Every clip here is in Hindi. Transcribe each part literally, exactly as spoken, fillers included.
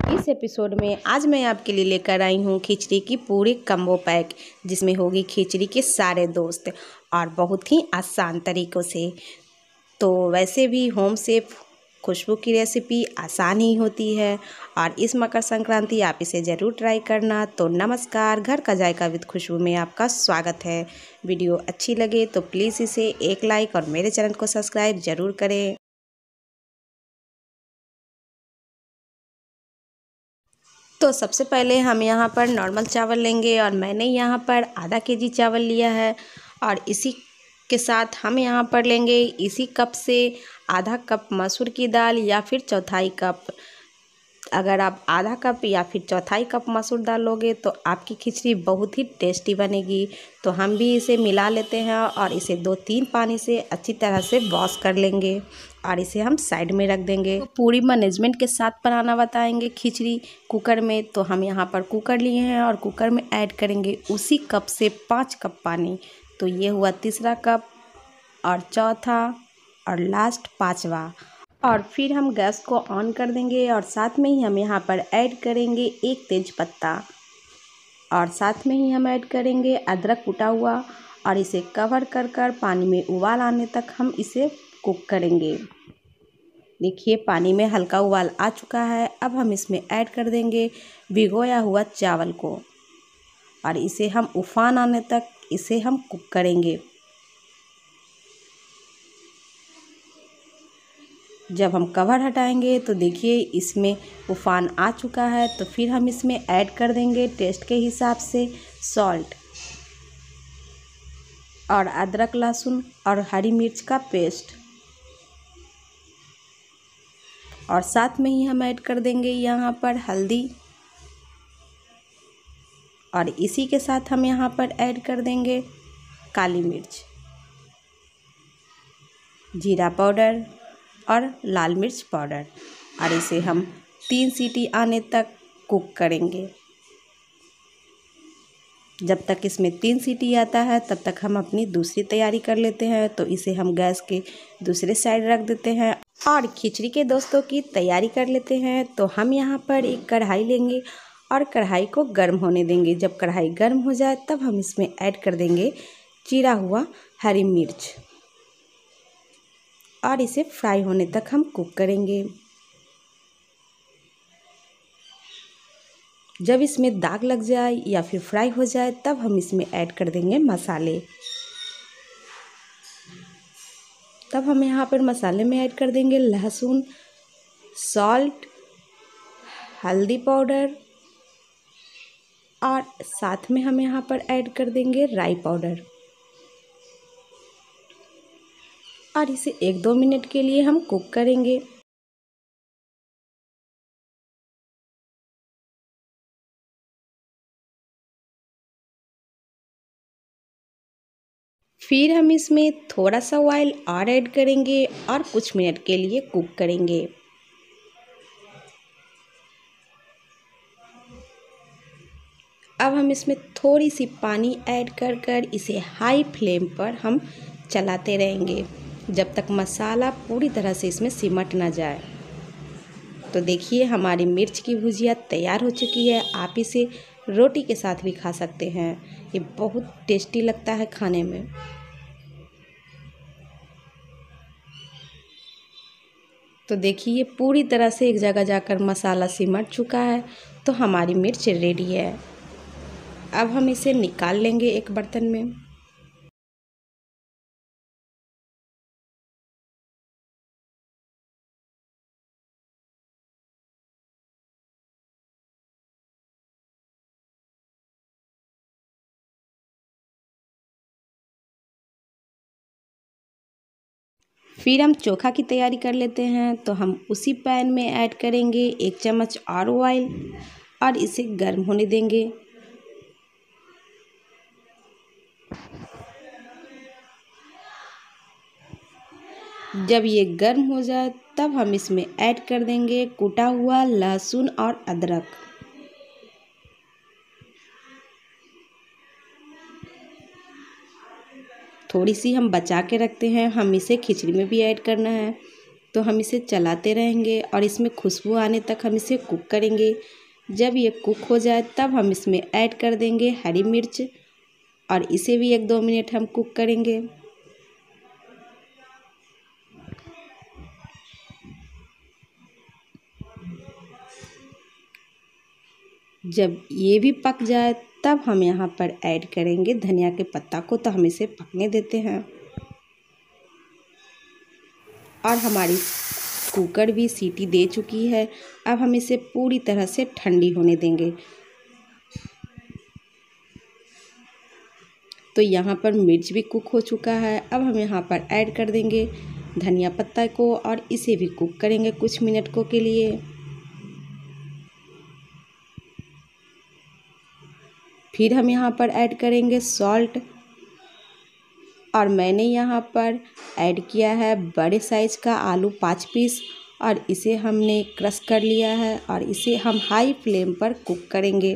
इस एपिसोड में आज मैं आपके लिए लेकर आई हूँ खिचड़ी की पूरी कम्बो पैक, जिसमें होगी खिचड़ी के सारे दोस्त और बहुत ही आसान तरीक़ों से। तो वैसे भी होम सेफ खुशबू की रेसिपी आसान ही होती है और इस मकर संक्रांति आप इसे ज़रूर ट्राई करना। तो नमस्कार, घर का जायका विद खुशबू में आपका स्वागत है। वीडियो अच्छी लगे तो प्लीज़ इसे एक लाइक और मेरे चैनल को सब्सक्राइब ज़रूर करें। तो सबसे पहले हम यहाँ पर नॉर्मल चावल लेंगे और मैंने यहाँ पर आधा केजी चावल लिया है और इसी के साथ हम यहाँ पर लेंगे इसी कप से आधा कप मसूर की दाल या फिर चौथाई कप। अगर आप आधा कप या फिर चौथाई कप मसूर दाल लोगे तो आपकी खिचड़ी बहुत ही टेस्टी बनेगी। तो हम भी इसे मिला लेते हैं और इसे दो तीन पानी से अच्छी तरह से वॉश कर लेंगे और इसे हम साइड में रख देंगे। तो पूरी मैनेजमेंट के साथ बनाना बताएंगे खिचड़ी कुकर में। तो हम यहाँ पर कुकर लिए हैं और कुकर में ऐड करेंगे उसी कप से पाँच कप पानी। तो ये हुआ तीसरा कप और चौथा और लास्ट पाँचवा। और फिर हम गैस को ऑन कर देंगे और साथ में ही हम यहाँ पर ऐड करेंगे एक तेज पत्ता और साथ में ही हम ऐड करेंगे अदरक कुटा हुआ और इसे कवर कर कर पानी में उबाल आने तक हम इसे कुक करेंगे। देखिए पानी में हल्का उबाल आ चुका है। अब हम इसमें ऐड कर देंगे भिगोया हुआ चावल को और इसे हम उफान आने तक इसे हम कुक करेंगे। जब हम कवर हटाएंगे तो देखिए इसमें उफान आ चुका है। तो फिर हम इसमें ऐड कर देंगे टेस्ट के हिसाब से सॉल्ट और अदरक लहसुन और हरी मिर्च का पेस्ट और साथ में ही हम ऐड कर देंगे यहाँ पर हल्दी और इसी के साथ हम यहाँ पर ऐड कर देंगे काली मिर्च, जीरा पाउडर और लाल मिर्च पाउडर और इसे हम तीन सीटी आने तक कुक करेंगे। जब तक इसमें तीन सीटी आता है तब तक हम अपनी दूसरी तैयारी कर लेते हैं। तो इसे हम गैस के दूसरे साइड रख देते हैं और खिचड़ी के दोस्तों की तैयारी कर लेते हैं। तो हम यहाँ पर एक कढ़ाई लेंगे और कढ़ाई को गर्म होने देंगे। जब कढ़ाई गर्म हो जाए तब हम इसमें ऐड कर देंगे चीरा हुआ हरी मिर्च और इसे फ्राई होने तक हम कुक करेंगे। जब इसमें दाग लग जाए या फिर फ्राई हो जाए तब हम इसमें ऐड कर देंगे मसाले। तब हम यहाँ पर मसाले में ऐड कर देंगे लहसुन, सॉल्ट, हल्दी पाउडर और साथ में हम यहाँ पर ऐड कर देंगे राई पाउडर और इसे एक दो मिनट के लिए हम कुक करेंगे। फिर हम इसमें थोड़ा सा ऑयल और ऐड करेंगे और कुछ मिनट के लिए कुक करेंगे। अब हम इसमें थोड़ी सी पानी ऐड कर कर इसे हाई फ्लेम पर हम चलाते रहेंगे जब तक मसाला पूरी तरह से इसमें सिमट ना जाए। तो देखिए हमारी मिर्च की भुजिया तैयार हो चुकी है। आप इसे रोटी के साथ भी खा सकते हैं। ये बहुत टेस्टी लगता है खाने में। तो देखिए ये पूरी तरह से एक जगह जाकर मसाला सिमट चुका है। तो हमारी मिर्च रेडी है। अब हम इसे निकाल लेंगे एक बर्तन में। फिर हम चोखा की तैयारी कर लेते हैं। तो हम उसी पैन में ऐड करेंगे एक चम्मच और ऑयल और इसे गर्म होने देंगे। जब ये गर्म हो जाए तब हम इसमें ऐड कर देंगे कूटा हुआ लहसुन और अदरक। थोड़ी सी हम बचा के रखते हैं, हम इसे खिचड़ी में भी ऐड करना है। तो हम इसे चलाते रहेंगे और इसमें खुशबू आने तक हम इसे कुक करेंगे। जब ये कुक हो जाए तब हम इसमें ऐड कर देंगे हरी मिर्च और इसे भी एक दो मिनट हम कुक करेंगे। जब ये भी पक जाए तब हम यहाँ पर ऐड करेंगे धनिया के पत्ता को, तो हम इसे पकने देते हैं। और हमारी कुकर भी सीटी दे चुकी है। अब हम इसे पूरी तरह से ठंडी होने देंगे। तो यहाँ पर मिर्च भी कुक हो चुका है। अब हम यहाँ पर ऐड कर देंगे धनिया पत्ता को और इसे भी कुक करेंगे कुछ मिनट को के लिए। फिर हम यहाँ पर ऐड करेंगे सॉल्ट और मैंने यहाँ पर ऐड किया है बड़े साइज़ का आलू पाँच पीस और इसे हमने क्रश कर लिया है और इसे हम हाई फ्लेम पर कुक करेंगे।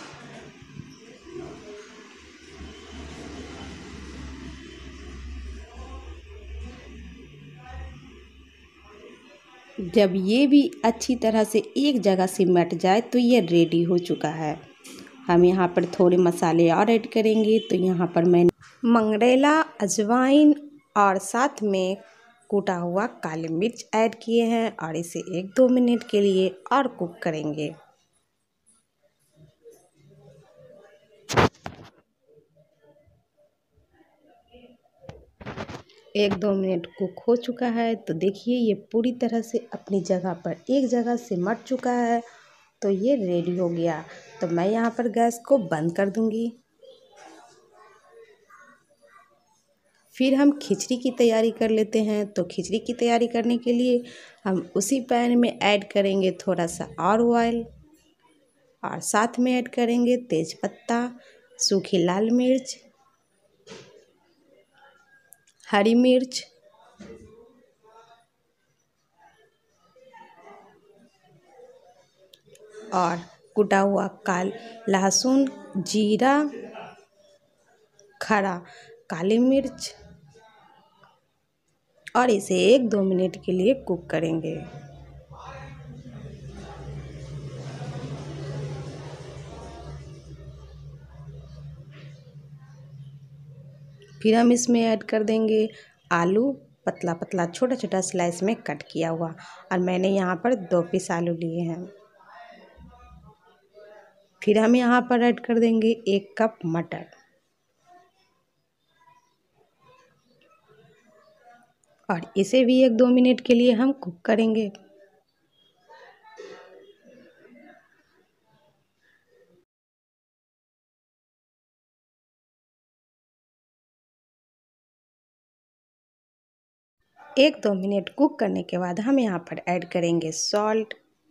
जब ये भी अच्छी तरह से एक जगह से मट जाए तो ये रेडी हो चुका है। हम यहाँ पर थोड़े मसाले और ऐड करेंगे। तो यहाँ पर मैंने मंगरेला, अजवाइन और साथ में कूटा हुआ काली मिर्च ऐड किए हैं और इसे एक दो मिनट के लिए और कुक करेंगे। एक दो मिनट कुक हो चुका है। तो देखिए ये पूरी तरह से अपनी जगह पर एक जगह से मट चुका है। तो ये रेडी हो गया। तो मैं यहाँ पर गैस को बंद कर दूँगी। फिर हम खिचड़ी की तैयारी कर लेते हैं। तो खिचड़ी की तैयारी करने के लिए हम उसी पैन में ऐड करेंगे थोड़ा सा और ऑयल और साथ में ऐड करेंगे तेज़पत्ता, सूखी लाल मिर्च, हरी मिर्च और कुटा हुआ काल लहसुन, जीरा, खड़ा काली मिर्च और इसे एक दो मिनट के लिए कुक करेंगे। फिर हम इसमें ऐड कर देंगे आलू, पतला पतला छोटा छोटा स्लाइस में कट किया हुआ और मैंने यहाँ पर दो पीस आलू लिए हैं। फिर हम यहाँ पर ऐड कर देंगे एक कप मटर और इसे भी एक दो मिनट के लिए हम कुक करेंगे। एक दो मिनट कुक करने के बाद हम यहाँ पर ऐड करेंगे सॉल्ट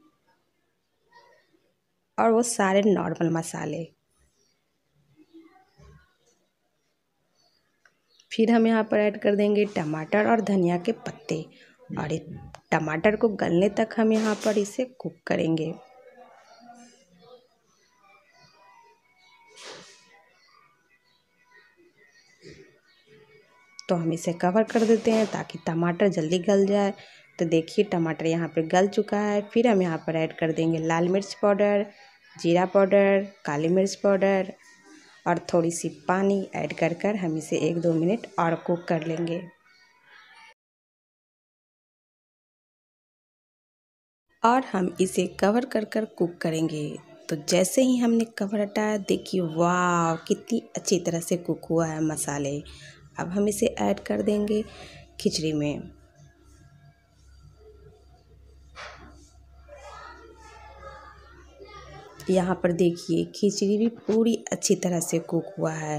और वो सारे नॉर्मल मसाले। फिर हम यहाँ पर ऐड कर देंगे टमाटर और धनिया के पत्ते और टमाटर को गलने तक हम यहाँ पर इसे कुक करेंगे। तो हम इसे कवर कर देते हैं ताकि टमाटर जल्दी गल जाए। तो देखिए टमाटर यहाँ पे गल चुका है। फिर हम यहाँ पर ऐड कर देंगे लाल मिर्च पाउडर, जीरा पाउडर, काली मिर्च पाउडर और थोड़ी सी पानी ऐड कर कर हम इसे एक दो मिनट और कुक कर लेंगे। और हम इसे कवर कर कर कुक करेंगे। तो जैसे ही हमने कवर हटाया देखिए वाह कितनी अच्छी तरह से कुक हुआ है मसाले। अब हम इसे ऐड कर देंगे खिचड़ी में। यहाँ पर देखिए खिचड़ी भी पूरी अच्छी तरह से कुक हुआ है।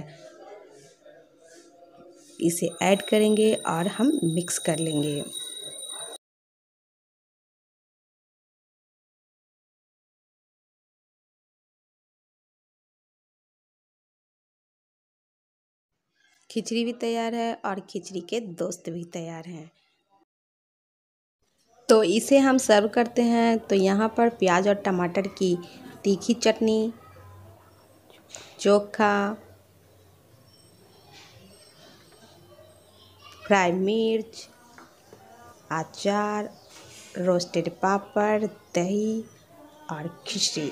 इसे ऐड करेंगे और हम मिक्स कर लेंगे। खिचड़ी भी तैयार है और खिचड़ी के दोस्त भी तैयार हैं। तो इसे हम सर्व करते हैं। तो यहाँ पर प्याज और टमाटर की तीखी चटनी, चोखा, फ्राई मिर्च अचार, रोस्टेड पापड़, दही और खिचड़ी।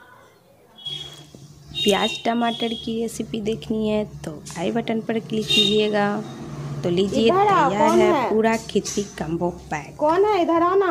प्याज टमाटर की रेसिपी देखनी है तो आई बटन पर क्लिक कीजिएगा। तो लीजिए, तैयार है, है पूरा खिचड़ी कम्बो पैक। कौन है, इधर आना।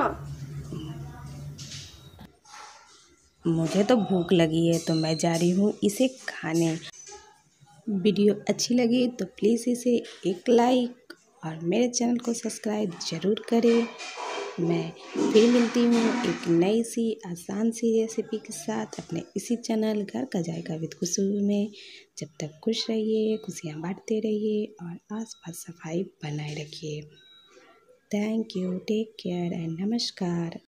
मुझे तो भूख लगी है तो मैं जा रही हूँ इसे खाने। वीडियो अच्छी लगी तो प्लीज़ इसे एक लाइक और मेरे चैनल को सब्सक्राइब ज़रूर करें। मैं फिर मिलती हूँ एक नई सी आसान सी रेसिपी के साथ अपने इसी चैनल घर का जायका विद खुशबू में। जब तक खुश रहिए, खुशियाँ बांटते रहिए और आसपास सफाई बनाए रखिए। Thank you, take care and नमस्कार।